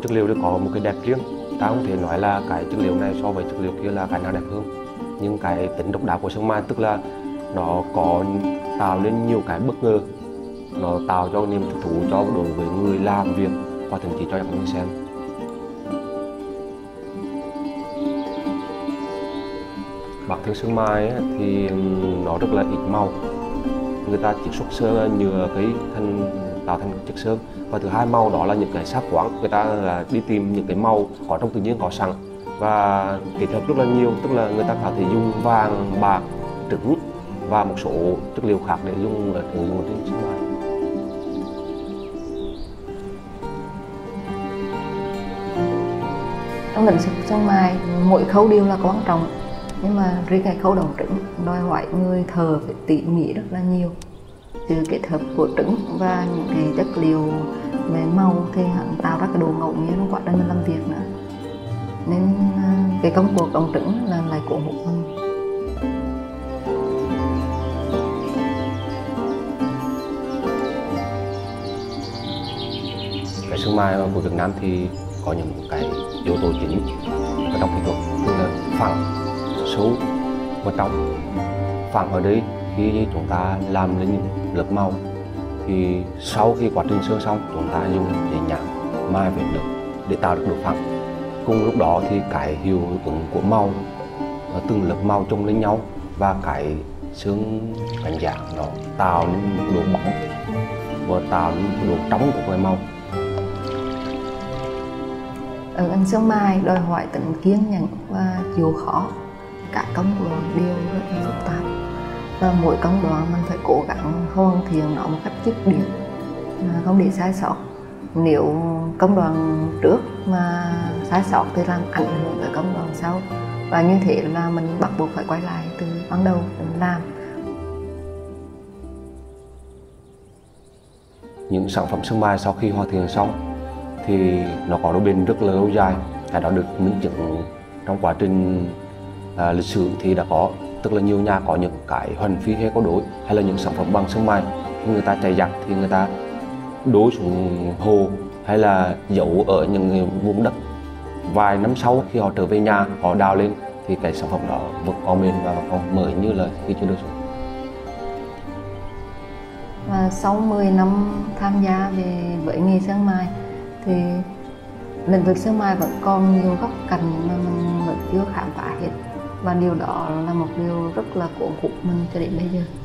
chất liệu thì có một cái đẹp riêng. Ta không thể nói là cái chất liệu này so với chất liệu kia là cái nào đẹp hơn, nhưng cái tính độc đáo của sơn mai tức là nó có tạo nên nhiều cái bất ngờ, nó tạo cho niềm thích thú cho đối với người làm việc và thậm chí cho các người xem. Bản thân sơn mai ấy, thì nó rất là ít màu, người ta chỉ xuất sơn nhựa cái tạo thành chất sơn. Và thứ hai, màu đó là những cái sắc khoáng, người ta là đi tìm những cái màu có trong tự nhiên có sẵn và kết hợp rất là nhiều, tức là người ta có thể dùng vàng, bạc, trứng và một số chất liệu khác để dùng trên sơn mai. Trong lĩnh vực sơn mai, mỗi khâu đều là quan trọng, nhưng mà riêng cái khâu đồng trứng đòi hỏi người thợ phải tỉ mỉ rất là nhiều. Sự kết hợp của trứng và những cái chất liệu về màu thì hắn tạo ra cái độ ngẫu nhiên trong quá trình mình làm việc nữa, nên cái công cuộc đồng trứng là lại cuốn hút hơn. Cái sơn mai của Việt Nam thì có những cái yếu tố chính ở trong kỹ thuật, tức là phẳng, sâu và trong. Phẳng ở đây khi chúng ta làm lên lớp màu thì sau khi quá trình sơn xong chúng ta dùng giấy nhám mai về nước để tạo được độ phẳng. Cùng lúc đó thì cái hiệu ứng của màu ở từng lớp màu chồng lên nhau và cái sơn cánh dạng nó tạo nên một độ bóng và tạo nên độ trống của cái màu. Ở ngành sơn mai đòi hỏi tính kiên nhẫn và chịu khó, cả công đoạn đều rất là phức tạp và mỗi công đoạn mình phải cố gắng hoàn thiện nó một cách dứt điểm, không để sai sót. Nếu công đoạn trước mà sai sót thì làm ảnh hưởng tới công đoạn sau, và như thế là mình bắt buộc phải quay lại từ ban đầu để mình làm. Những sản phẩm sơn mai sau khi hoàn thiện xong thì nó có độ bền rất là lâu dài. Cái đó được minh chứng trong quá trình lịch sử thì đã có, tức là nhiều nhà có những cái hoành phi hay có đối hay là những sản phẩm bằng sơn mai, khi người ta chạy giặc thì người ta đối xuống hồ hay là giấu ở những vùng đất. Vài năm sau khi họ trở về nhà, họ đào lên thì cái sản phẩm đó vẫn còn bền và vẫn còn mới như là khi chưa được xuống. Và sau 10 năm tham gia về với nghề sơn mai thì lĩnh vực sơn mai vẫn còn nhiều góc cạnh mà mình vẫn chưa khám phá hết, và điều đó là một điều rất là cuốn hút mình cho đến bây giờ.